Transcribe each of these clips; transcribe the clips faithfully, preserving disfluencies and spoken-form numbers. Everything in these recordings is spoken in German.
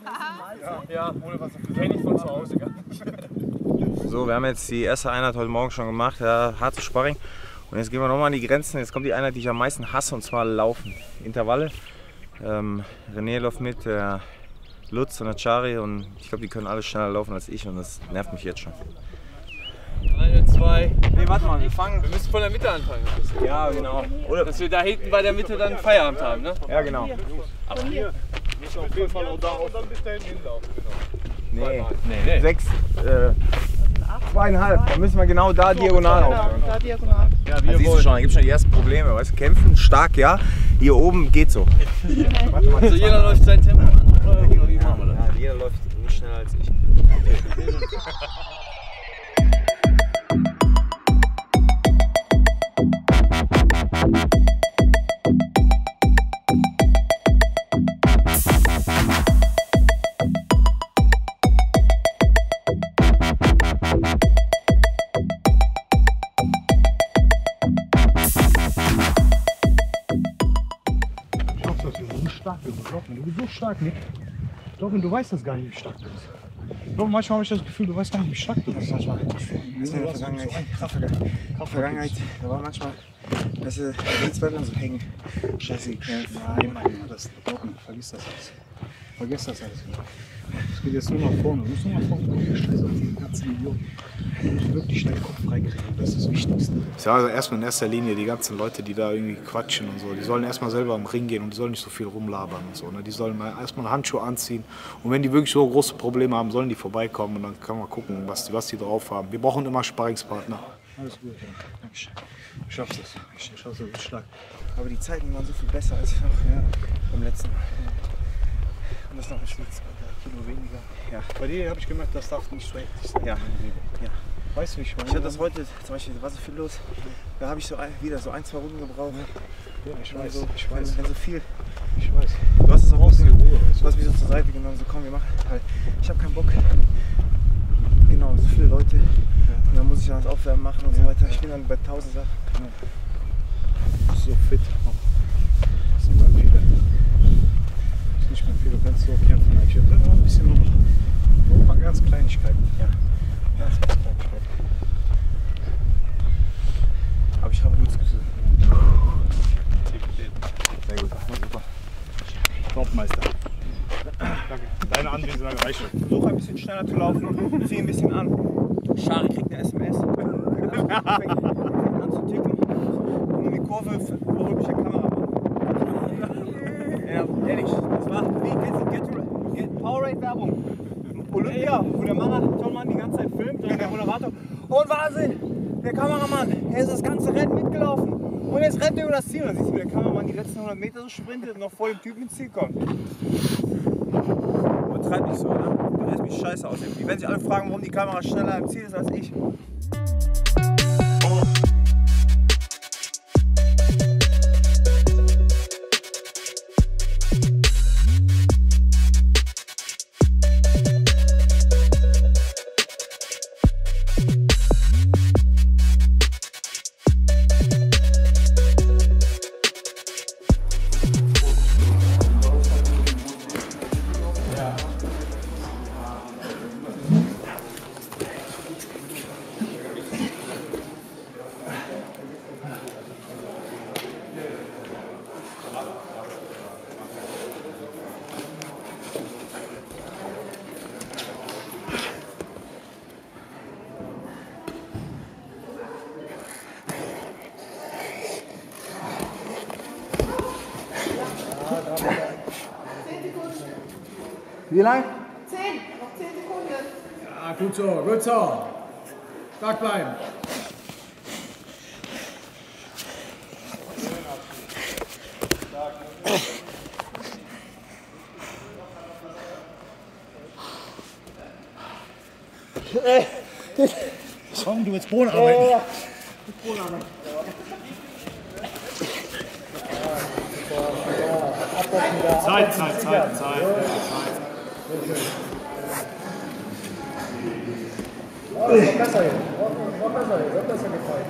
Ja, ohne was dafür. Kenn ich von zu Hause gar nicht. So, wir haben jetzt die erste Einheit heute Morgen schon gemacht, ja, hartes Sparring. Und jetzt gehen wir nochmal an die Grenzen. Jetzt kommt die Einheit, die ich am meisten hasse, und zwar Laufen. Intervalle. Ähm, René läuft mit, der Lutz und der Chari, und ich glaube, die können alle schneller laufen als ich, und das nervt mich jetzt schon. Eine, zwei. Nee, warte mal, wir fangen. Wir müssen von der Mitte anfangen. Ja, genau. Oder? Dass wir da hinten bei der Mitte dann Feierabend haben, ne? Ja, genau. Aber hier. Müssen auf jeden Fall auch da und dann bis dahin hinlaufen, genau. Nee, nee, nee. Sechs, äh, zweieinhalb. Da müssen wir genau da diagonal aufhören. Da diagonal. Ja, Da siehst du schon, da gibt es schon die ersten Probleme. Weißt du, kämpfen, stark, ja. Hier oben geht so. Warte mal, also jeder läuft sein Tempo an. Oder wie machen wir das? Ja, jeder läuft nicht schneller als ich. Okay. Du bist so stark, Nick. Ich glaube, du weißt das gar nicht, wie stark du bist. Ich glaube, manchmal habe ich das Gefühl, du weißt gar nicht, wie stark du bist. Manchmal. Das ist in der Vergangenheit. Vergangenheit, da war manchmal, dass die zwei dann so hängen. Scheiße gekämpft. Nein, Mann, das glaub mir, vergiss das alles. Vergiss das alles. Es geht jetzt nur nach vorne. Du musst nur nach vorne gucken. Scheiße auf die ganzen Idioten. Du musst wirklich deinen Kopf freikriegen. Das ist das Wichtigste. Ja, also erstmal in erster Linie die ganzen Leute, die da irgendwie quatschen und so, die sollen erstmal selber im Ring gehen und die sollen nicht so viel rumlabern und so. Ne? Die sollen mal erstmal Handschuhe anziehen und wenn die wirklich so große Probleme haben, sollen die vorbeikommen und dann kann man gucken, was die, was die drauf haben. Wir brauchen immer Sparringspartner. Alles gut, ja. Dankeschön. Ich schaff's das. Ich schaff's das, ich stark. Aber die Zeiten waren so viel besser als noch, ja, beim letzten Mal. Und das noch ein Stück Kilo weniger. Ja. Bei dir habe ich gemerkt, das darf nicht so heftig sein. Ja. Ja. Weißt du, wie ich meine? Ich hatte das heute, zum Beispiel, da war so viel los. Da habe ich so ein, wieder so ein, zwei Runden gebraucht. Ja, ich Wenn weiß, so, ich weiß. Wenn so viel. Ich weiß. Du hast es auch ein bisschen Ruhe. Du hast mich so zur Seite genommen, so komm, wir machen halt. Ich habe keinen Bock. Genau, so viele Leute. Ja. Und dann muss ich dann das Aufwärmen machen und so weiter. Ich bin dann bei tausend Sachen. Ja. Du bist so fit. Das ist nicht mehr viel. Das ist nicht mehr viel. Du kannst so kämpfen. Ich will noch ein bisschen noch. Nur ein paar ganz Kleinigkeiten. Ja. Ganz, ganz Kleinigkeiten. Aber ich habe ein gutes Gefühl. Sehr gut. Super. Topmeister. Danke. Deine Anwesenheit reicht schon. Versuch ein bisschen schneller zu laufen. Zieh ein bisschen an. Schari kriegt eine S M S. Fängt an zu tippen. Und in die Kurve berührt mich der Kameramann. Ja, ehrlich. Das war wie Get, Get, Get Powerade Werbung. Olympia, wo der Marathonmann die ganze Zeit filmt und der Moderator. Und Wahnsinn! Der Kameramann, er ist das ganze Rennen mitgelaufen. Und jetzt rennt er über das Ziel. Und dann siehst du, wie der Kameramann die letzten hundert Meter so sprintet und noch vor dem Typen ins Ziel kommt. Und treibt nicht so, ne? Du lässt mich scheiße aussehen. Die werden sich alle fragen, warum die Kamera schneller im Ziel ist als ich. Wie lang? Zehn, noch zehn Sekunden. Ja, gut so, gut so. Stark bleiben. Komm, du willst Bohnen arbeiten. Ja. Zeit, Zeit, Zeit, Zeit. Oh, das ist besser hier. War besser hier, wird besser gefallen.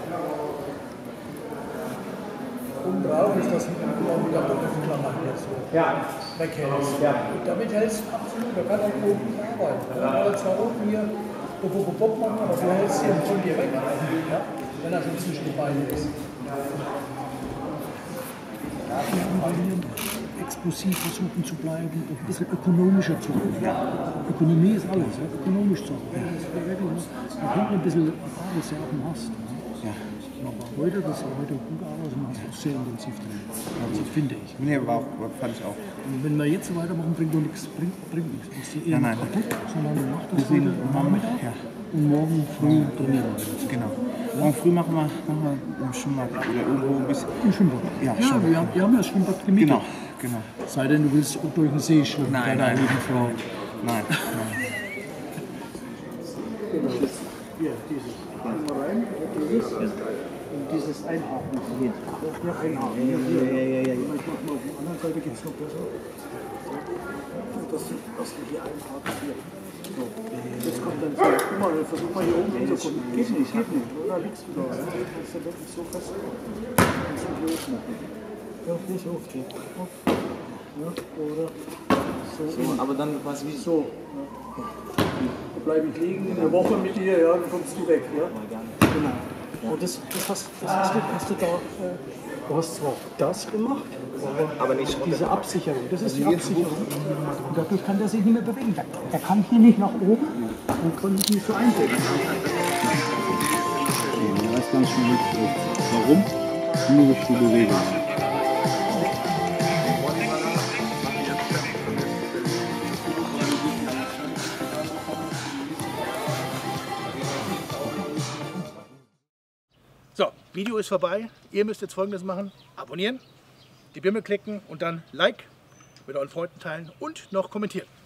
Oben drauf ist das wieder Doppelklammern jetzt. Ja, weghältst. Ja. Und damit hältst du absolut, da kann auch oben nicht arbeiten. Ja. Oder zwar oben hier Bob, Bob, Bob machen, aber du hältst ihn von dir weg, ja. Wenn er schon zwischen die Beine ist. Explosiv versuchen zu bleiben, ein bisschen ökonomischer zu werden. Ja. Ökonomie ist alles, ja? Ökonomisch zu werden. Das ist wirklich, da kommt ein bisschen alles ja auf dem Hast. Ja. Aber heute, das ist heute gut arbeiten, man ist auch sehr intensiv drin. Also, finde ich. Nee, war, fand ich auch. Und wenn wir jetzt so weitermachen, bringt doch nichts. Bringt, bringt nichts. Das ist eher nein, nein. kaputt, sondern du machst das heute am Nachmittag ja. und morgen früh trainieren wir. Genau. Morgen früh machen wir, machen wir im Schwimmbad oder irgendwo ein bisschen. Im Schwimmbad? Ja, ja wir, haben, wir haben ja das Schwimmbad gemietet. Genau, genau. Sei denn, du willst durch den See schwimmen. Nein, nein, nein. Frau. Nein, nein. Hier, dieses. Rein, dieses. Und dieses Einhaken hier. Ja, Einhaken. Ja, ja, ja, ja, ja. Ich mach mal auf der anderen Seite geht es noch besser. Dass du, dass du hier einhaken hier. So. Jetzt kommt dann so. Guck mal, versuch mal hier oben hinzukommen. Geht nicht, geht nicht. Oder liegst du da? Das ist ja wirklich so fest. Kannst du nicht hochmachen. Ja, nicht hochgehen. Ja, oder so. So, aber dann was wie so. Ja. Da bleibe ich liegen in der Woche mit dir, ja, dann kommst du weg. Ja? Genau. Und das, das, hast, das hast, du, hast du da, äh, du hast zwar das gemacht, aber, aber nicht diese Absicherung, das ist die Absicherung. Und dadurch kann der sich nicht mehr bewegen. Der, der kann hier nicht nach oben und kann nicht mehr so eindecken. Ich weiß gar nicht, warum, nur durch die Bewegung. So, Video ist vorbei. Ihr müsst jetzt Folgendes machen: Abonnieren, die Bimmel klicken und dann Like mit euren Freunden teilen und noch kommentieren.